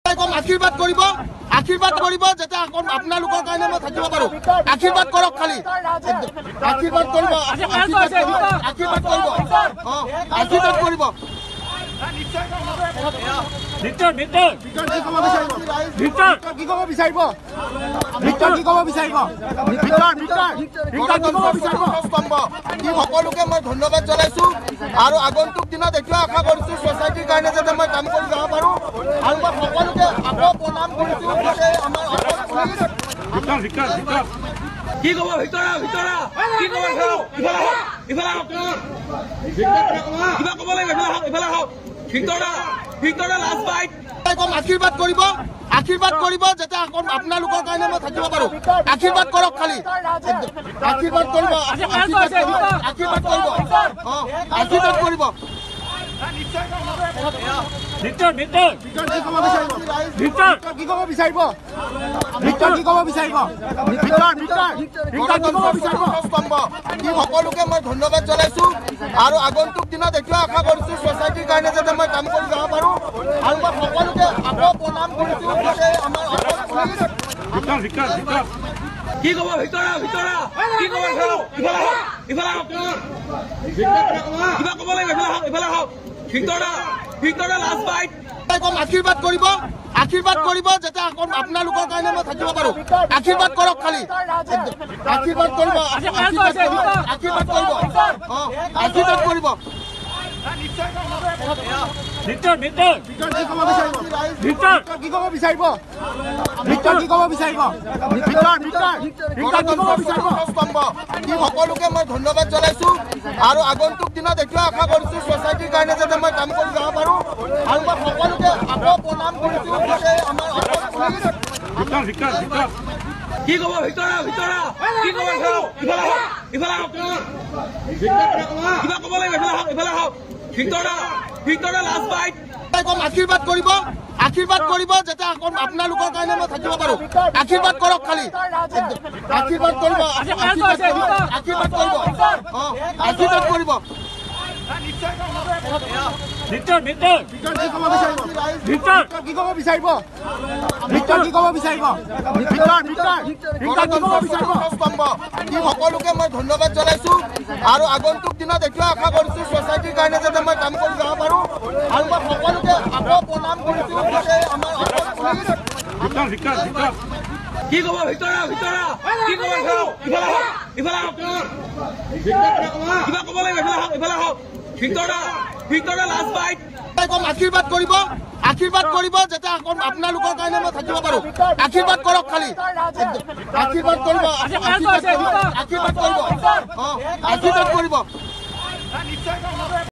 আশীৰ্বাদ কৰিব যাতে আপোনালোকৰ কাৰণে মই থাকিব পাৰো আশীৰ্বাদ কৰক খালি আশীৰ্বাদ কৰিব আশীৰ্বাদ কৰিব ভিক্টৰ কি ক'ব বিচাৰিব সকলোকে মই ধন্যবাদ জনাইছো আৰু আগন্তুক দিনত এইটো আশা কৰিছো সোসাইটিৰ কাৰণে যাতে মই কাম কৰি যাব পাৰো আৰু মই সকলোকে আকৌ প্ৰণাম কৰিছো যে আমাৰ কি ক'ব ভিতৰা কি ক'ব ইফালে কিবা ক'ব লাগিব ইফালে হওক ভিতৰা লাষ্ট বাইট আশীৰ্বাদ কৰিব যাতে আপোনালোকৰ কাৰণে মই থাকিব পাৰো আশীৰ্বাদ কৰক খালি আশীৰ্বাদ কৰিব ভিক্টৰ কি ক'ব বিচাৰিব সকলোকে মই ধন্যবাদ জনাইছো আৰু আগন্তুক দিনত এইটো আশা কৰিছো সোসাইটিৰ কাৰণে যাতে মই কাম কৰি যাব পাৰো আৰু মই সকলোকে আকৌ প্ৰণাম কৰিছো যে আমাৰ কি ক'ব ভিতৰা কি ক'ব ইফালে কিবা ক'ব লাগিব ইফালে হওক ভিতৰা লাষ্ট বাইট আশীৰ্বাদ কৰিব যাতে আপোনালোকৰ কাৰণে মই থাকিব পাৰো আশীৰ্বাদ কৰক খালি আশীৰ্বাদ কৰিব ভিক্টৰ কি ক'ব বিচাৰিব সকলোকে মই ধন্যবাদ জনাইছো আৰু আগন্তুক দিনত এইটো আশা কৰিছো সোসাইটিৰ কাৰণে যাতে মই কাম কৰি যাব পাৰো আৰু মই সকলোকে আকৌ প্ৰণাম কৰিছো যে আমাৰ কি ক'ব ভিতৰা কি ক'ব ইফালে কিবা ক'ব লাগিব ইফালে হওক ভিতৰা লাষ্ট বাইট আশীৰ্বাদ কৰিব যাতে আপোনালোকৰ কাৰণে মই থাকিব পাৰো আশীৰ্বাদ কৰক খালি আশীৰ্বাদ কৰিব ভিক্টৰ কি ক'ব বিচাৰিব সকলোকে মই ধন্যবাদ জনাইছো আৰু আগন্তুক দিনত এইটো আশা কৰিছো সোসাইটিৰ কাৰণে যাতে মই কাম কৰি যাব পাৰো আৰু মই সকলোকে আকৌ প্ৰণাম কৰিছো যে আমাৰ কি ক'ব ভিতৰা কি ক'ব ইফালে কিবা ক'ব লাগিব ইফালে হওক ভিতৰা লাষ্ট বাইট আশীৰ্বাদ কৰিব যাতে আপোনালোকৰ কাৰণে মই থাকিব পাৰো আশীৰ্বাদ কৰক খালি আশীৰ্বাদ কৰিব